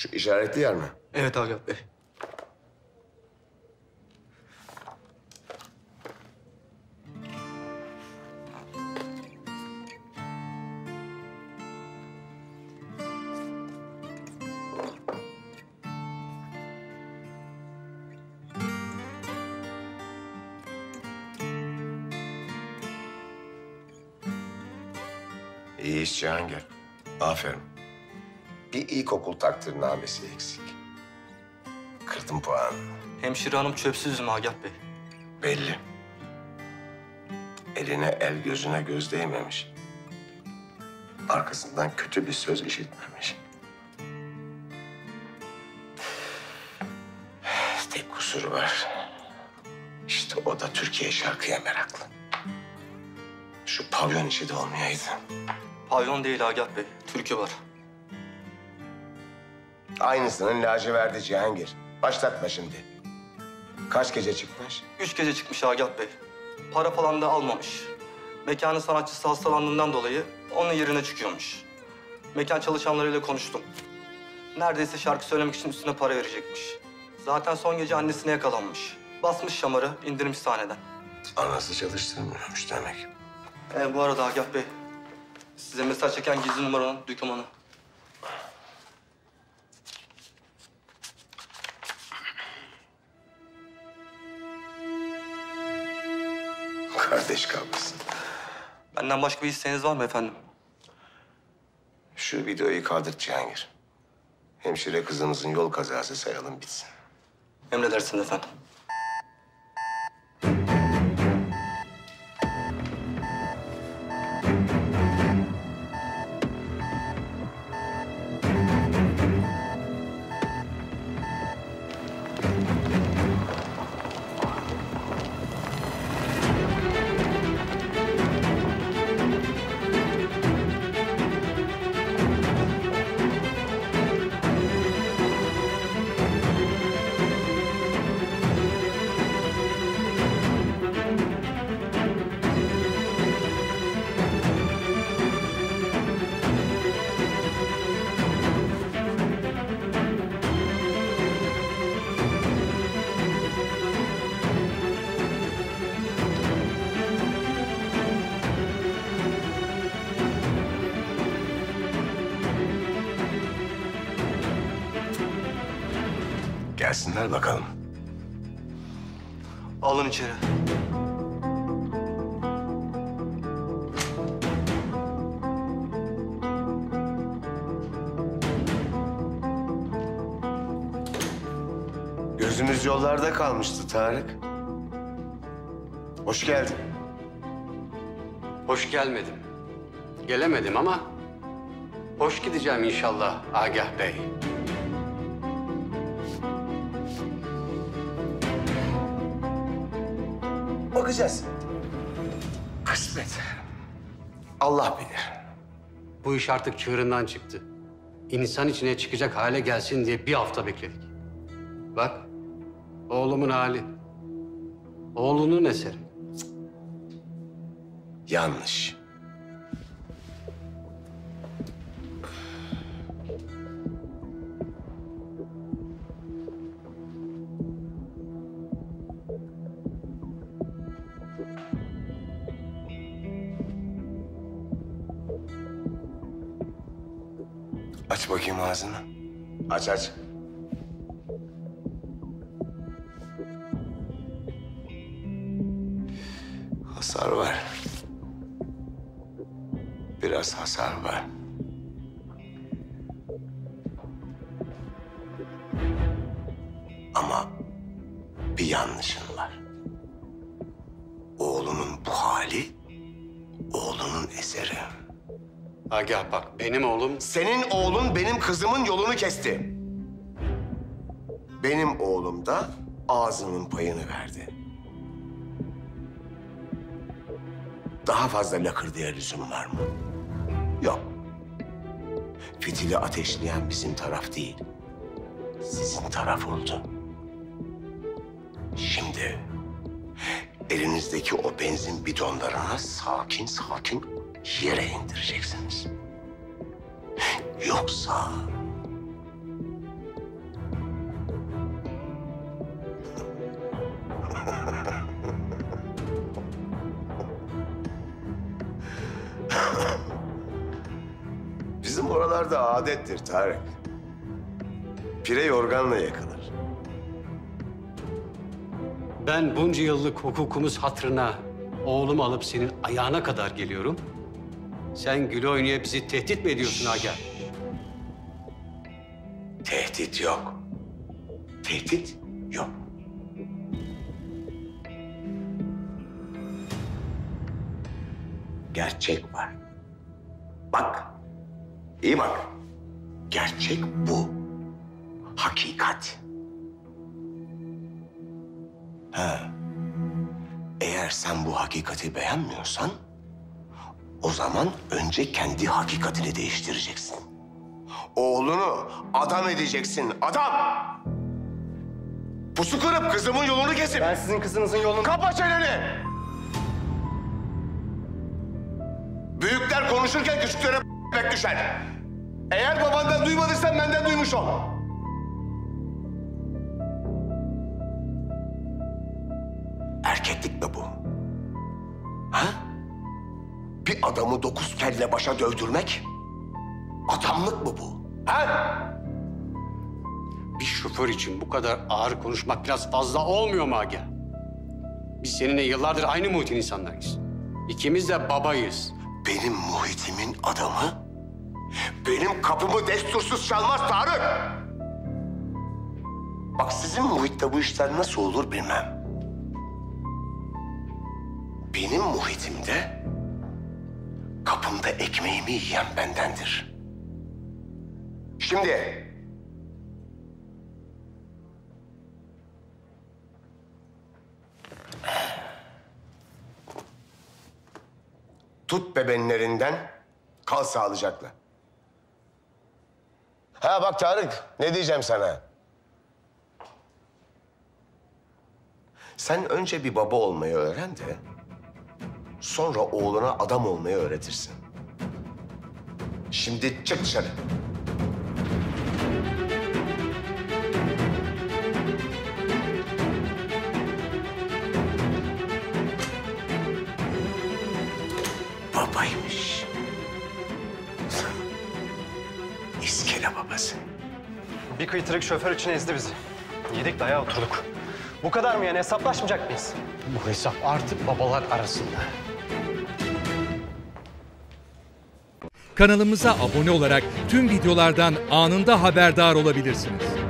Şu işaretli yer mi? Evet Agah Bey. İyi iş Cihangir. Aferin. Bir ilkokul takdirnamesi eksik. Kırdın puanını. Hemşire hanım çöpsüz mü Agah Bey? Belli. Eline el gözüne göz değmemiş. Arkasından kötü bir söz işitmemiş. Tek kusuru var. İşte o da Türkiye şarkıya meraklı. Şu pavyon işi de olmayaydı. Pavyon değil Agah Bey, türkü var. Aynısının laciverdi Cihangir. Başlatma şimdi. Kaç gece çıkmış? 3 gece çıkmış Agah Bey. Para falan da almamış. Mekanın sanatçısı hastalandığından dolayı onun yerine çıkıyormuş. Mekan çalışanlarıyla konuştum. Neredeyse şarkı söylemek için üstüne para verecekmiş. Zaten son gece annesine yakalanmış. Basmış şamarı, indirmiş sahneden. Anası çalıştırmıyormuş demek. Bu arada Agah Bey, size mesaj çeken gizli numaranın dokümanı. Kardeş kavgası. Benden başka bir isteğiniz var mı efendim? Şu videoyu kaldır Cihangir. Hemşire kızımızın yol kazası sayalım bitsin. Emredersiniz efendim. Gelsinler bakalım. Alın içeri. Gözümüz yollarda kalmıştı Tarık. Hoş geldin. Hoş gelmedim. Gelemedim ama hoş gideceğim inşallah Agah Bey. Bakacağız. Kısmet. Allah bilir. Bu iş artık çığırından çıktı. İnsan içine çıkacak hale gelsin diye bir hafta bekledik. Bak, oğlumun hali. Oğlunun eseri. Yanlış. Aç bakayım ağzını. Aç aç. Hasar var. Biraz hasar var. Ama bir yanlışın var. Oğlunun bu hali, oğlunun eseri. Agah bak, benim oğlum... Senin oğlun benim kızımın yolunu kesti. Benim oğlum da ağzının payını verdi. Daha fazla lakırdıya lüzum var mı? Yok. Fitili ateşleyen bizim taraf değil, sizin taraf oldu. Şimdi elinizdeki o benzin bidonlarını sakin sakin yere indireceksiniz. Yoksa Bizim oralarda adettir Tarık. Pire yorganla yakılır. Ben bunca yıllık hukukumuz hatırına oğlumu alıp senin ayağına kadar geliyorum. Sen gül oynaya bizi tehdit mi ediyorsun Agah? Tehdit yok. Tehdit yok. Gerçek var. Bak. İyi bak. Gerçek bu. Hakikat. Ha. Eğer sen bu hakikati beğenmiyorsan, o zaman önce kendi hakikatini değiştireceksin. Oğlunu adam edeceksin, adam! Pusu kırıp kızımın yolunu kesip... Ben sizin kızınızın yolunu... Kapa çeneni! Büyükler konuşurken küçüklere bek düşer. Eğer babandan duymadıysan benden duymuş ol. Erkeklik mi bu? Ha? Bir adamı 9 kelle başa dövdürmek adamlık mı bu? Ha? Bir şoför için bu kadar ağır konuşmak biraz fazla olmuyor mu Agah? Biz seninle yıllardır aynı muhitin insanlarıyız. İkimiz de babayız. Benim muhitimin adamı benim kapımı destursuz çalmaz Tarık. Bak sizin muhitte bu işler nasıl olur bilmem. Benim muhitimde kapımda ekmeğimi yiyen bendendir. Şimdi tut bebenlerinden, kal sağlıcakla. Ha bak Tarık, ne diyeceğim sana? Sen önce bir baba olmayı öğren de... sonra oğluna adam olmayı öğretirsin. Şimdi çık dışarı. Babaymış. İskele babası. Bir kıytırık şoför için ezdi bizi. Yedik dayağı oturduk. Bu kadar mı yani? Hesaplaşmayacak mıyız? Bu hesap artık babalar arasında. Kanalımıza abone olarak tüm videolardan anında haberdar olabilirsiniz.